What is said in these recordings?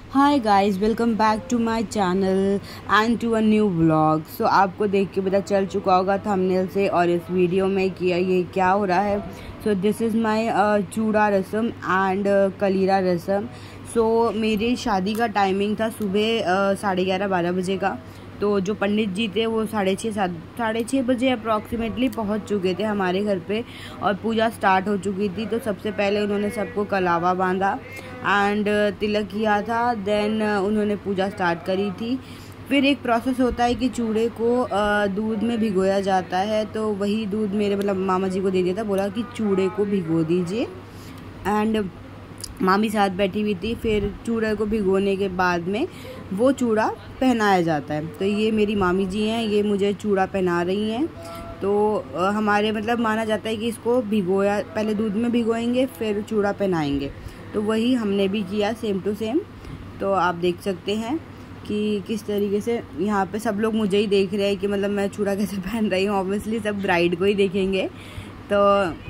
Hi guys, welcome back to my channel and to a new vlog. So आपको देख के पता चल चुका होगा थंबनेल से और इस वीडियो में कि ये क्या हो रहा है। सो दिस इज़ माय चूड़ा रसम एंड कलीरा रसम। सो मेरी शादी का टाइमिंग था सुबह 11:30-12 बजे का। तो जो पंडित जी थे वो 6:30 बजे अप्रॉक्सीमेटली पहुंच चुके थे हमारे घर पे और पूजा स्टार्ट हो चुकी थी। तो सबसे पहले उन्होंने सबको कलावा बांधा एंड तिलक किया था। देन उन्होंने पूजा स्टार्ट करी थी। फिर एक प्रोसेस होता है कि चूड़े को दूध में भिगोया जाता है। तो वही दूध मेरे मतलब मामा जी को दे दिया था, बोला कि चूड़े को भिगो दीजिए एंड मामी साथ बैठी हुई थी। फिर चूड़े को भिगोने के बाद में वो चूड़ा पहनाया जाता है। तो ये मेरी मामी जी हैं, ये मुझे चूड़ा पहना रही हैं। तो हमारे मतलब माना जाता है कि इसको भिगोया, पहले दूध में भिगोएंगे फिर चूड़ा पहनाएंगे। तो वही हमने भी किया सेम टू सेम। तो आप देख सकते हैं कि किस तरीके से यहाँ पे सब लोग मुझे ही देख रहे हैं कि मतलब मैं चूड़ा कैसे पहन रही हूँ। ऑब्वियसली सब ब्राइड को ही देखेंगे। तो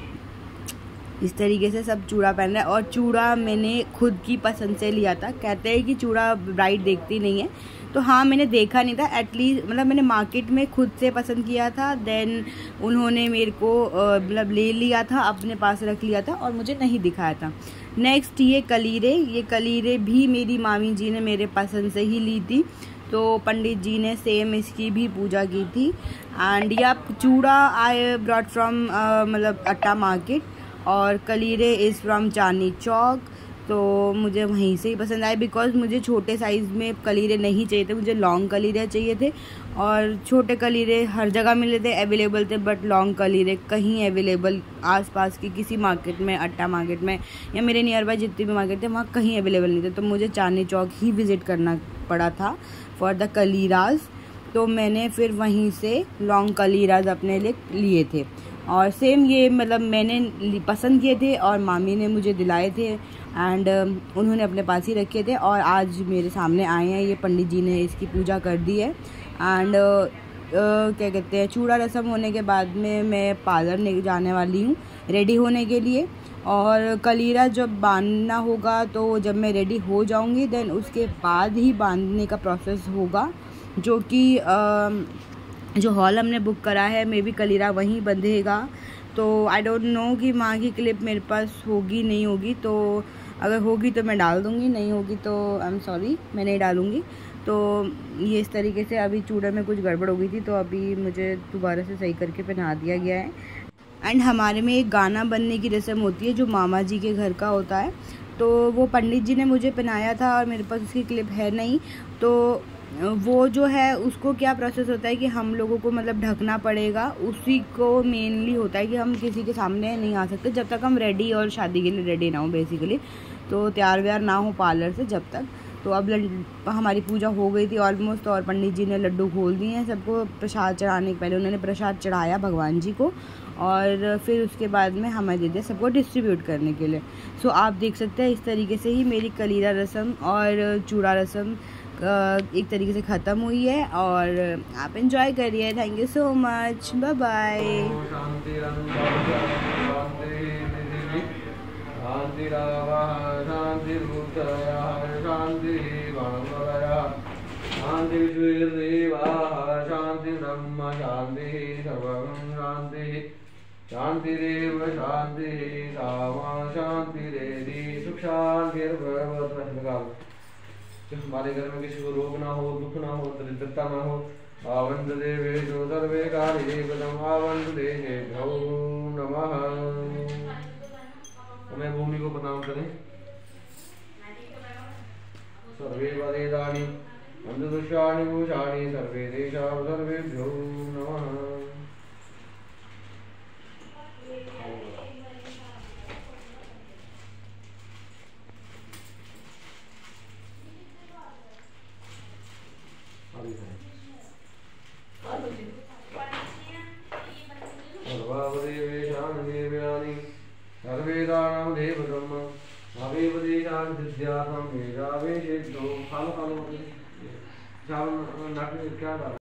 इस तरीके से सब चूड़ा पहन रहा है और चूड़ा मैंने खुद की पसंद से लिया था। कहते हैं कि चूड़ा ब्राइड देखती नहीं है, तो हाँ मैंने देखा नहीं था। एटलीस्ट मतलब मैंने मार्केट में खुद से पसंद किया था। देन उन्होंने मेरे को मतलब ले लिया था, अपने पास रख लिया था और मुझे नहीं दिखाया था। नेक्स्ट ये कलीरे भी मेरी मामी जी ने मेरे पसंद से ही ली थी। तो पंडित जी ने सेम इसकी भी पूजा की थी। एंड या चूड़ा आई ब्रॉट फ्रॉम मतलब अट्टा मार्केट और कलीरे इज़ फ्रॉम चांदनी चौक। तो मुझे वहीं से ही पसंद आए बिकॉज मुझे छोटे साइज़ में कलीरे नहीं चाहिए थे, मुझे लॉन्ग कलीरे चाहिए थे। और छोटे कलीरे हर जगह मिले थे, अवेलेबल थे, बट लॉन्ग कलीरे कहीं अवेलेबल आसपास की किसी मार्केट में, अट्टा मार्केट में या मेरे नियर बाय जितनी भी मार्केट थे वहाँ कहीं अवेलेबल नहीं थे। तो मुझे चांदनी चौक ही विज़िट करना पड़ा था फॉर द कलीराज। तो मैंने फिर वहीं से लॉन्ग कलीराज अपने लिए थे और सेम ये मतलब मैंने पसंद किए थे और मामी ने मुझे दिलाए थे एंड उन्होंने अपने पास ही रखे थे और आज मेरे सामने आए हैं। ये पंडित जी ने इसकी पूजा कर दी है एंड क्या कहते हैं, चूड़ा रस्म होने के बाद में मैं पार्लर जाने वाली हूँ रेडी होने के लिए। और कलीरा जब बांधना होगा तो जब मैं रेडी हो जाऊँगी देन उसके बाद ही बांधने का प्रोसेस होगा, जो कि जो हॉल हमने बुक करा है मे बी कलीरा वहीं बंधेगा। तो आई डोंट नो कि माँ की क्लिप मेरे पास होगी नहीं होगी। तो अगर होगी तो मैं डाल दूँगी, नहीं होगी तो आई एम सॉरी मैं नहीं डालूँगी। तो ये इस तरीके से अभी चूड़ा में कुछ गड़बड़ हो गई थी तो अभी मुझे दोबारा से सही करके पहना दिया गया है। एंड हमारे में एक गाना बनने की रस्म होती है जो मामा जी के घर का होता है। तो वो पंडित जी ने मुझे पहनाया था और मेरे पास उसकी क्लिप है नहीं। तो वो जो है उसको क्या प्रोसेस होता है कि हम लोगों को मतलब ढकना पड़ेगा। उसी को मेनली होता है कि हम किसी के सामने नहीं आ सकते जब तक हम रेडी और शादी के लिए रेडी ना हो बेसिकली। तो तैयार व्यार ना हो पार्लर से जब तक। तो अब हमारी पूजा हो गई थी ऑलमोस्ट और पंडित जी ने लड्डू खोल दिए हैं सबको। प्रसाद चढ़ाने के पहले उन्होंने प्रसाद चढ़ाया भगवान जी को और फिर उसके बाद में हमें दे दिया सबको डिस्ट्रीब्यूट करने के लिए। सो आप देख सकते हैं इस तरीके से ही मेरी कलीरा रस्म और चूड़ा रस्म एक तरीके से ख़त्म हुई है और आप एंजॉय करिए। Thank you so much, bye bye. शांतिरेव शांति सामा शांतिरेधि सुख शांतिर्भवतु। हमारे घर में किसी को रोग ना हो, दुख ना हो, दरिद्रता ना हो। आवंत देवे जो सर्वे कार्ये पदम आवंत देवेभ्यो नमः। हमें भूमि को प्रणाम करें। सर्वे वेदानि वंदुष्याणि भूषाणि सर्वे देशा सर्वेभ्यो नमः। सर्वदेवेशानि सर्वेदानां देव ब्रह्म अवेव देशान् विद्यार्थं मेधावेशेभ्यो खालो नाट्य क्या